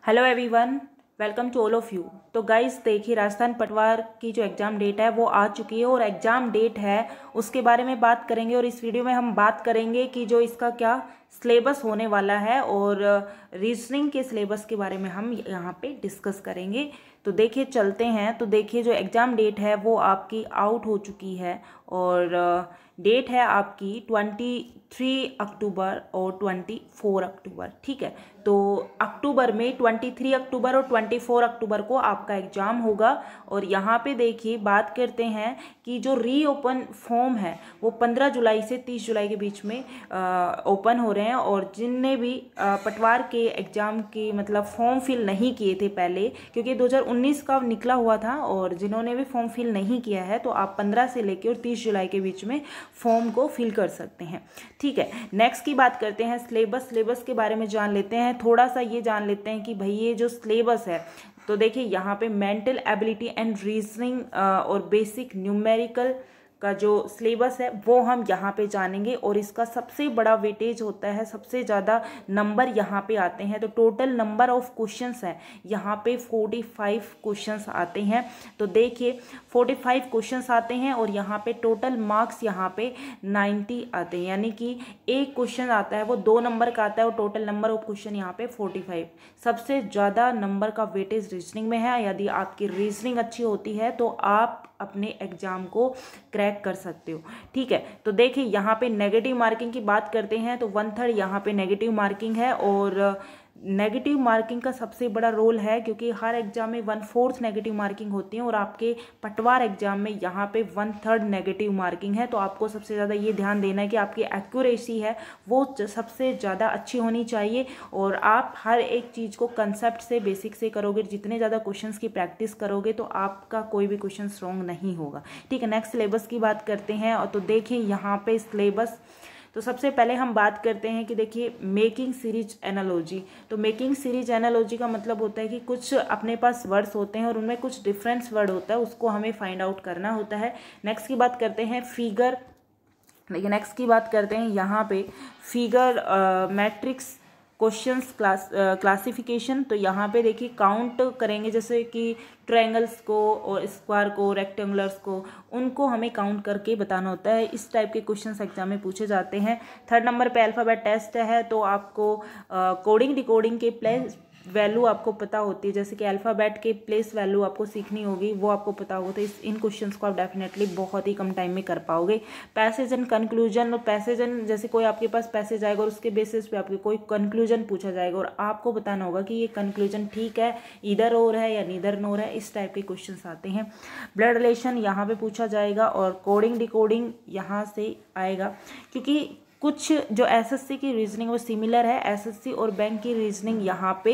Hello everyone, welcome to all of you. तो guys देखिए, राजस्थान पटवार की जो एग्ज़ाम डेट है वो आ चुकी है और एग्ज़ाम डेट है उसके बारे में बात करेंगे। और इस वीडियो में हम बात करेंगे कि जो इसका क्या सिलेबस होने वाला है और रीजनिंग के सिलेबस के बारे में हम यहाँ पे डिस्कस करेंगे। तो देखिए चलते हैं। तो देखिए जो एग्ज़ाम डेट है वो आपकी आउट हो चुकी है और डेट है आपकी 23 अक्टूबर और 24 अक्टूबर। ठीक है, तो अक्टूबर में 23 अक्टूबर और 24 अक्टूबर को आपका एग्ज़ाम होगा। और यहाँ पे देखिए बात करते हैं कि जो रीओपन फॉर्म है वो 15 जुलाई से 30 जुलाई के बीच में ओपन हो रहे हैं। और जिनने भी पटवार के एग्ज़ाम के मतलब फॉर्म फिल नहीं किए थे पहले, क्योंकि 2019 का निकला हुआ था, और जिन्होंने भी फॉर्म फिल नहीं किया है तो आप 15 से लेकर और 30 जुलाई के बीच में फॉर्म को फिल कर सकते हैं। ठीक है, नेक्स्ट की बात करते हैं सिलेबस के बारे में जान लेते हैं। थोड़ा सा ये जान लेते हैं कि भाई ये जो सिलेबस है, तो देखिए यहाँ पे मेंटल एबिलिटी एंड रीजनिंग और बेसिक न्यूमेरिकल का जो सिलेबस है वो हम यहाँ पे जानेंगे। और इसका सबसे बड़ा वेटेज होता है, सबसे ज़्यादा नंबर यहाँ पे आते हैं। तो टोटल नंबर ऑफ क्वेश्चंस है यहाँ पे 45 क्वेश्चंस आते हैं। तो देखिए 45 क्वेश्चंस आते हैं और यहाँ पे टोटल मार्क्स यहाँ पे 90 आते हैं, यानी कि एक क्वेश्चन आता है वो 2 नंबर का आता है और टोटल नंबर ऑफ क्वेश्चन यहाँ पे 45। सबसे ज़्यादा नंबर का वेटेज रीजनिंग में है। यदि आपकी रीजनिंग अच्छी होती है तो आप अपने एग्जाम को क्रैक कर सकते हो। ठीक है, तो देखिए यहाँ पे नेगेटिव मार्किंग की बात करते हैं तो 1/3 यहाँ पे नेगेटिव मार्किंग है। और नेगेटिव मार्किंग का सबसे बड़ा रोल है, क्योंकि हर एग्जाम में 1/4 नेगेटिव मार्किंग होती है और आपके पटवार एग्जाम में यहाँ पे 1/3 नेगेटिव मार्किंग है। तो आपको सबसे ज़्यादा ये ध्यान देना है कि आपकी एक्यूरेसी है वो सबसे ज़्यादा अच्छी होनी चाहिए। और आप हर एक चीज़ को कंसेप्ट से, बेसिक से करोगे, जितने ज़्यादा क्वेश्चंस की प्रैक्टिस करोगे तो आपका कोई भी क्वेश्चन रॉन्ग नहीं होगा। ठीक है, नेक्स्ट सिलेबस की बात करते हैं। और तो देखिए यहाँ पे सिलेबस, तो सबसे पहले हम बात करते हैं कि देखिए मेकिंग सीरीज एनालॉजी। तो मेकिंग सीरीज एनालॉजी का मतलब होता है कि कुछ अपने पास वर्ड्स होते हैं और उनमें कुछ डिफरेंस वर्ड होता है, उसको हमें फाइंड आउट करना होता है। नेक्स्ट की बात करते हैं फिगर। देखिए नेक्स्ट की बात करते हैं यहाँ पे फिगर मैट्रिक्स क्वेश्चंस क्लासिफिकेशन। तो यहाँ पे देखिए काउंट करेंगे, जैसे कि ट्रायंगल्स को और स्क्वायर को, रेक्टेंगुलर्स को, उनको हमें काउंट करके बताना होता है। इस टाइप के क्वेश्चंस एग्जाम में पूछे जाते हैं। 3rd नंबर पे अल्फ़ाबेट टेस्ट है, तो आपको कोडिंग डिकोडिंग के प्लेस वैल्यू आपको पता होती है, जैसे कि अल्फ़ाबेट के प्लेस वैल्यू आपको सीखनी होगी, वो आपको पता होगा। तो इन क्वेश्चंस को आप डेफिनेटली बहुत ही कम टाइम में कर पाओगे। पैसेज एंड कंक्लूजन, और पैसेज एंड, जैसे कोई आपके पास पैसेज आएगा और उसके बेसिस पे आपके कोई कंक्लूजन पूछा जाएगा और आपको बताना होगा कि ये कंक्लूजन ठीक है, इधर और है या नीदर नोर है, इस टाइप के क्वेश्चंस आते हैं। ब्लड रिलेशन यहाँ पे पूछा जाएगा और कोडिंग डिकोडिंग यहाँ से आएगा, क्योंकि कुछ जो एसएससी की रीजनिंग वो सिमिलर है। एसएससी और बैंक की रीजनिंग यहाँ पे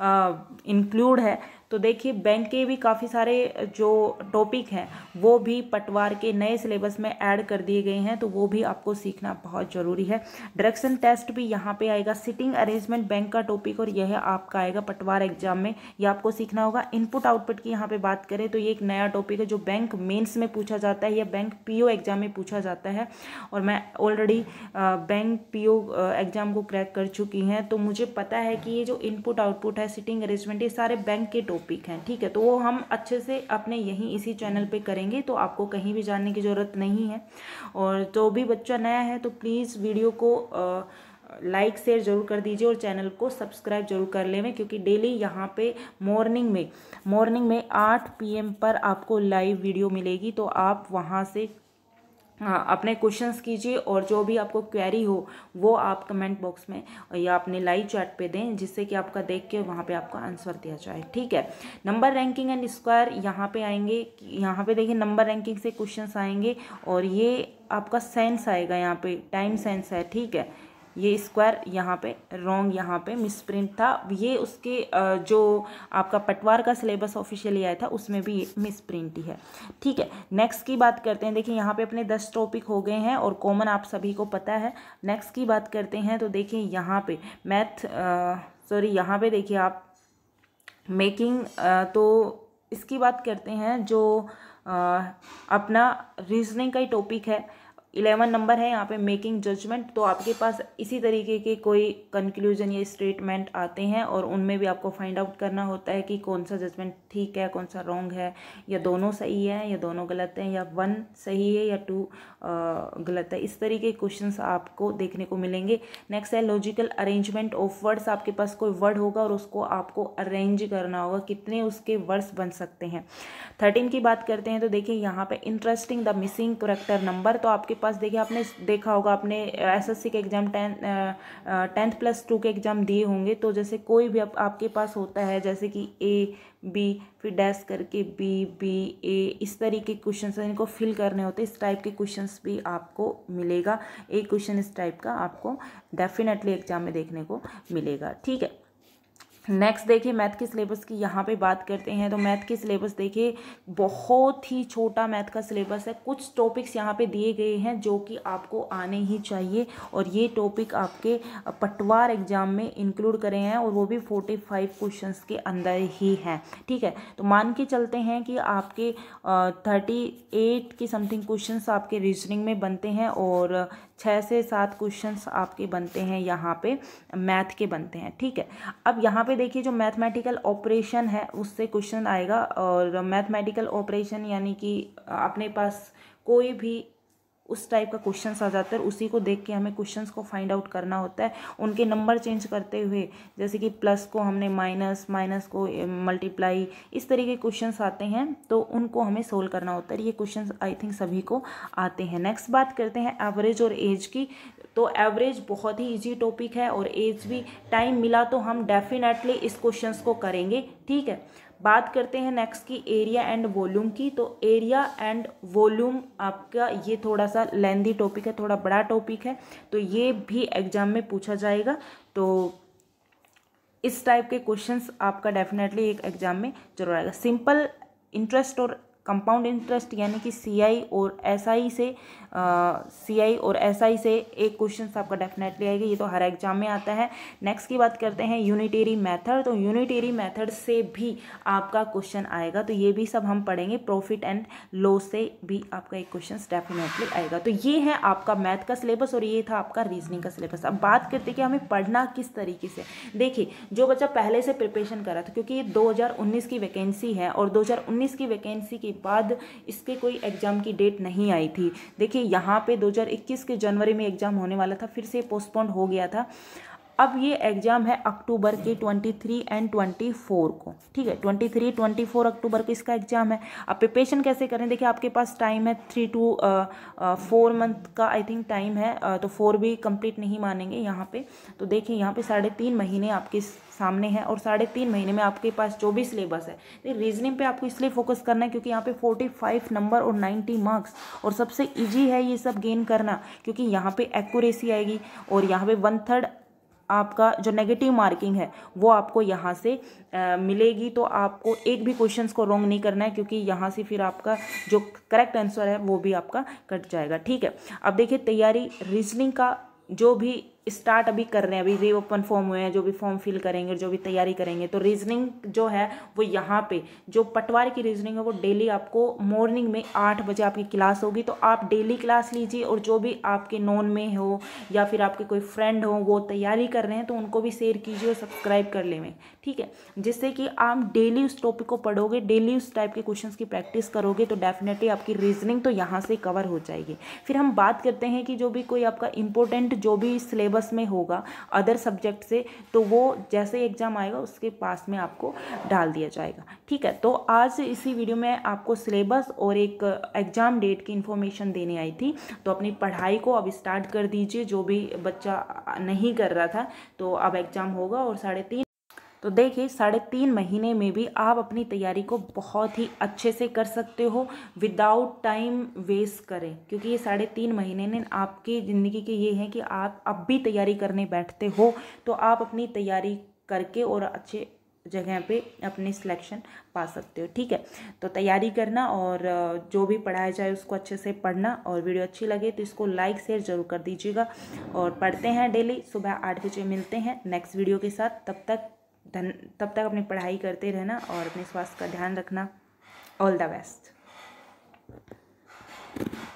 इंक्लूड है। तो देखिए बैंक के भी काफ़ी सारे जो टॉपिक हैं वो भी पटवार के नए सिलेबस में ऐड कर दिए गए हैं, तो वो भी आपको सीखना बहुत ज़रूरी है। डायरेक्शन टेस्ट भी यहाँ पे आएगा। सिटिंग अरेंजमेंट बैंक का टॉपिक, और यह आपका आएगा पटवार एग्जाम में, ये आपको सीखना होगा। इनपुट आउटपुट की यहाँ पे बात करें तो ये एक नया टॉपिक है जो बैंक मेंस में पूछा जाता है या बैंक पीओ एग्जाम में पूछा जाता है। और मैं ऑलरेडी बैंक पीओ एग्जाम को क्रैक कर चुकी हैं, तो मुझे पता है कि ये जो इनपुट आउटपुट है, सिटिंग अरेंजमेंट, ये सारे बैंक के टॉपिक हैं। ठीक है, तो वो हम अच्छे से अपने यहीं इसी चैनल पे करेंगे, तो आपको कहीं भी जाने की ज़रूरत नहीं है। और जो भी बच्चा नया है तो प्लीज़ वीडियो को लाइक शेयर जरूर कर दीजिए और चैनल को सब्सक्राइब जरूर कर लें, क्योंकि डेली यहाँ पे मॉर्निंग में 8 PM पर आपको लाइव वीडियो मिलेगी। तो आप वहाँ से अपने क्वेश्चंस कीजिए और जो भी आपको क्वेरी हो वो आप कमेंट बॉक्स में या अपने लाइव चैट पे दें, जिससे कि आपका देख के वहाँ पे आपको आंसर दिया जाए। ठीक है, नंबर रैंकिंग एंड स्क्वायर यहाँ पे आएंगे। यहाँ पे देखिए नंबर रैंकिंग से क्वेश्चंस आएंगे और ये आपका सेंस आएगा, यहाँ पे टाइम सेंस है। ठीक है, ये स्क्वायर यहाँ पे रॉन्ग, यहाँ पे मिसप्रिंट था। ये उसके जो आपका पटवार का सिलेबस ऑफिशियली आया था उसमें भी ये मिसप्रिंट ही है। ठीक है, नेक्स्ट की बात करते हैं। देखिए यहाँ पे अपने 10 टॉपिक हो गए हैं और कॉमन आप सभी को पता है। नेक्स्ट की बात करते हैं तो देखिए यहाँ पे यहाँ पे देखिए आप मेकिंग, तो इसकी बात करते हैं। जो अपना रीजनिंग का ही टॉपिक है, 11 नंबर है यहाँ पे मेकिंग जजमेंट। तो आपके पास इसी तरीके के कोई कंक्लूजन या स्टेटमेंट आते हैं और उनमें भी आपको फाइंड आउट करना होता है कि कौन सा जजमेंट ठीक है, कौन सा रॉन्ग है, या दोनों सही है या दोनों गलत हैं, या 1 सही है या 2 गलत है। इस तरीके के क्वेश्चंस आपको देखने को मिलेंगे। नेक्स्ट है लॉजिकल अरेंजमेंट ऑफ वर्ड्स। आपके पास कोई वर्ड होगा और उसको आपको अरेंज करना होगा, कितने उसके वर्ड्स बन सकते हैं। 13 की बात करते हैं तो देखिए यहाँ पे interesting the missing character number. तो आपके पास देखिए आपने देखा होगा, आपने एसएससी के एग्जाम 10th+2 के एग्जाम दिए होंगे। तो जैसे कोई भी आपके पास होता है, जैसे कि ए बी फिर डैश करके बी बी ए, इस तरीके के क्वेश्चन इनको फिल करने होते हैं। इस टाइप के क्वेश्चंस भी आपको मिलेगा। एक क्वेश्चन इस टाइप का आपको डेफिनेटली एग्जाम में देखने को मिलेगा। ठीक है, नेक्स्ट देखिए मैथ के सिलेबस की यहाँ पे बात करते हैं। तो मैथ के सिलेबस देखिए बहुत ही छोटा मैथ का सिलेबस है। कुछ टॉपिक्स यहाँ पे दिए गए हैं जो कि आपको आने ही चाहिए, और ये टॉपिक आपके पटवार एग्जाम में इंक्लूड करे हैं, और वो भी 45 क्वेश्चंस के अंदर ही हैं। ठीक है, तो मान के चलते हैं कि आपके 38 की समथिंग क्वेश्चंस आपके रीजनिंग में बनते हैं, और 6 से 7 क्वेश्चंस आपके बनते हैं यहाँ पे मैथ के बनते हैं। ठीक है, अब यहाँ पे देखिए जो मैथमेटिकल ऑपरेशन है उससे क्वेश्चन आएगा। और मैथमेटिकल ऑपरेशन यानी कि अपने पास कोई भी उस टाइप का क्वेश्चंस आ जाता है, उसी को देख के हमें क्वेश्चंस को फाइंड आउट करना होता है, उनके नंबर चेंज करते हुए। जैसे कि प्लस को हमने माइनस, माइनस को मल्टीप्लाई, इस तरीके के क्वेश्चंस आते हैं, तो उनको हमें सोल्व करना होता है। ये क्वेश्चंस आई थिंक सभी को आते हैं। नेक्स्ट बात करते हैं एवरेज और एज की। तो एवरेज बहुत ही इजी टॉपिक है, और एज भी टाइम मिला तो हम डेफिनेटली इस क्वेश्चंस को करेंगे। ठीक है, बात करते हैं नेक्स्ट की एरिया एंड वॉल्यूम की। तो एरिया एंड वॉल्यूम आपका ये थोड़ा सा लेंदी टॉपिक है, थोड़ा बड़ा टॉपिक है, तो ये भी एग्जाम में पूछा जाएगा। तो इस टाइप के क्वेश्चंस आपका डेफिनेटली एक एग्जाम में जरूर आएगा। सिंपल इंटरेस्ट और कंपाउंड इंटरेस्ट यानी कि सीआई और एसआई से एक क्वेश्चन आपका डेफिनेटली आएगा। ये तो हर एग्जाम में आता है। नेक्स्ट की बात करते हैं यूनिटरी मेथड। तो यूनिटरी मेथड से भी आपका क्वेश्चन आएगा, तो ये भी सब हम पढ़ेंगे। प्रॉफिट एंड लॉस से भी आपका एक क्वेश्चन डेफिनेटली आएगा। तो ये है आपका मैथ का सिलेबस, और ये था आपका रीजनिंग का सिलेबस। अब बात करते हैं कि हमें पढ़ना किस तरीके से। देखिए जो बच्चा पहले से प्रिपरेशन कर रहा था, क्योंकि ये 2019 की वैकेंसी है, और 2019 की वैकेंसी के बाद इसके कोई एग्जाम की डेट नहीं आई थी। देखिए यहाँ पे 2021 के जनवरी में एग्जाम होने वाला था, फिर से पोस्टपोन हो गया था। अब ये एग्जाम है अक्टूबर के 23 एंड 24 को। ठीक है, 23-24 अक्टूबर को इसका एग्जाम है। अब प्रिपरेशन कैसे करें? देखिए आपके पास टाइम है 3 to 4 मंथ का आई थिंक टाइम है, तो 4 भी कंप्लीट नहीं मानेंगे यहाँ पे। तो देखिए यहाँ पे 3.5 महीने आपके सामने है, और 3.5 महीने में आपके पास जो भी सिलेबस है। रीजनिंग पे आपको इसलिए फोकस करना है क्योंकि यहाँ पे 45 नंबर और 90 मार्क्स, और सबसे ईजी है ये सब गेन करना, क्योंकि यहाँ पे एक्यूरेसी आएगी, और यहाँ पे 1/3 आपका जो नेगेटिव मार्किंग है वो आपको यहाँ से मिलेगी। तो आपको एक भी क्वेश्चंस को रॉन्ग नहीं करना है, क्योंकि यहाँ से फिर आपका जो करेक्ट आंसर है वो भी आपका कट जाएगा। ठीक है, अब देखिए तैयारी रीजनिंग का जो भी स्टार्ट अभी कर रहे हैं, अभी रीओपन फॉर्म हुए हैं, जो भी फॉर्म फिल करेंगे, जो भी तैयारी करेंगे, तो रीजनिंग जो है वो यहाँ पे जो पटवार की रीजनिंग है वो डेली आपको मॉर्निंग में 8 बजे आपकी क्लास होगी। तो आप डेली क्लास लीजिए, और जो भी आपके नॉन में हो या फिर आपके कोई फ्रेंड हो वो तैयारी कर रहे हैं तो उनको भी शेयर कीजिए और सब्सक्राइब कर लें। ठीक है, जिससे कि आप डेली उस टॉपिक को पढ़ोगे, डेली उस टाइप के क्वेश्चंस की प्रैक्टिस करोगे, तो डेफिनेटली आपकी रीजनिंग तो यहाँ से कवर हो जाएगी। फिर हम बात करते हैं कि जो भी कोई आपका इंपॉर्टेंट जो भी सिलेबस में होगा अदर सब्जेक्ट से, तो वो जैसे एग्जाम आएगा उसके पास में आपको डाल दिया जाएगा। ठीक है, तो आज इसी वीडियो में आपको सिलेबस और एक एग्जाम डेट की इन्फॉर्मेशन देने आई थी। तो अपनी पढ़ाई को अब स्टार्ट कर दीजिए, जो भी बच्चा नहीं कर रहा था, तो अब एग्जाम होगा। और 3.5 तो देखिए 3.5 महीने में भी आप अपनी तैयारी को बहुत ही अच्छे से कर सकते हो विदाउट टाइम वेस्ट करें, क्योंकि ये 3.5 महीने ने आपकी ज़िंदगी के ये है कि आप अब भी तैयारी करने बैठते हो तो आप अपनी तैयारी करके और अच्छे जगह पे अपनी सिलेक्शन पा सकते हो। ठीक है, तो तैयारी करना और जो भी पढ़ाया जाए उसको अच्छे से पढ़ना, और वीडियो अच्छी लगे तो इसको लाइक शेयर जरूर कर दीजिएगा। और पढ़ते हैं डेली, सुबह 8 बजे मिलते हैं नेक्स्ट वीडियो के साथ। तब तक अपनी पढ़ाई करते रहना और अपने स्वास्थ्य का ध्यान रखना। All the best.